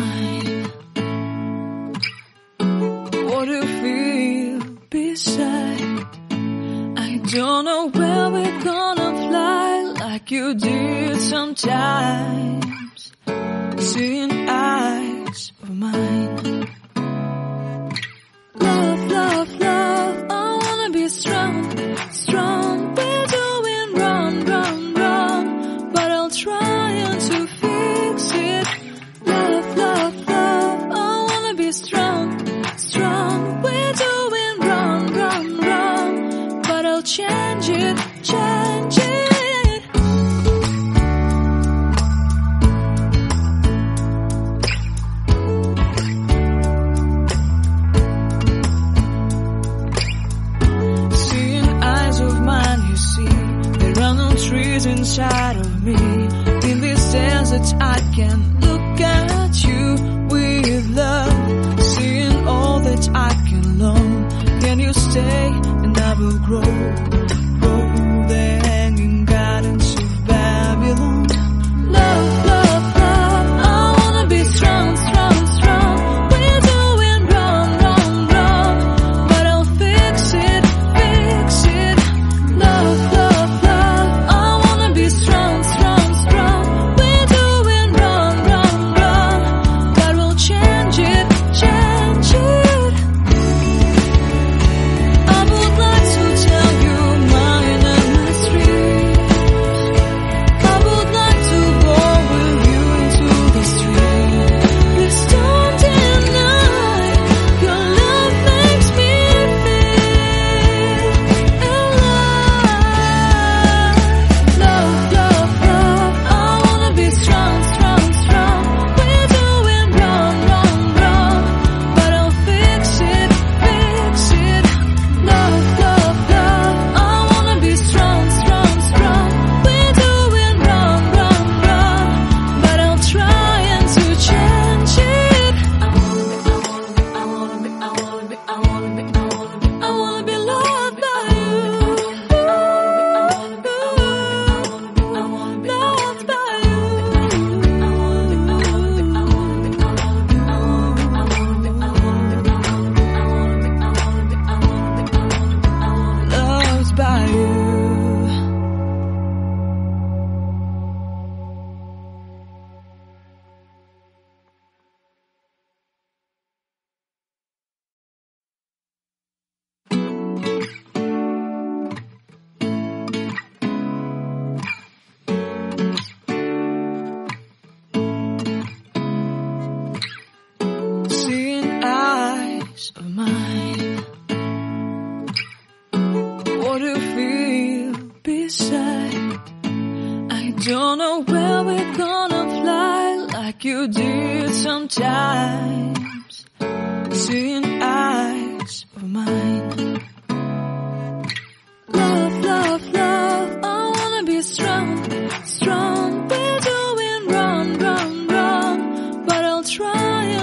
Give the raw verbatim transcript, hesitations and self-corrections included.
mine. What do you feel beside? I don't know where we're gonna fly like you did sometimes. Seeing eyes of mine. Love, love, love, I wanna be strong, strong. We're doing wrong, wrong, wrong, but I'll try to fix it. Love, love, love, I wanna be strong, strong. We're doing wrong, wrong, wrong, but I'll change it, change it. Trees inside of me. In this desert I can look at you with love. Seeing all that I can learn. Can you stay and I will grow? Grow the hanging gardens of Babylon. Love, love, love, I wanna be strong, strong, strong. We're doing wrong, wrong, wrong, but I'll fix it, fix it. Love, love, love, be strong, strong, strong. We're doing wrong, wrong, wrong, but we'll change it, change it. I would like to tell you mine and my street. I would like to go with you into the street. Please don't deny your love makes me feel alive. Love, love, love, I wanna be strong, strong, strong. We're doing wrong, wrong, wrong, but I'll fix it, fix it. Love, love, love, I wanna be strong, strong, strong. We're doing wrong, wrong, wrong, but I'll try and to change it. I wanna be, I wanna be, I wanna be, I wanna be, I wanna be, I wanna be loved by you. Loved by you. Loved by you. Seeing eyes of mine. What do you feel beside? I don't know where we're gonna fly like you did sometimes. Seeing eyes of mine. Love, love, love, I wanna be strong, strong. We're doing wrong, wrong, wrong, but I'll try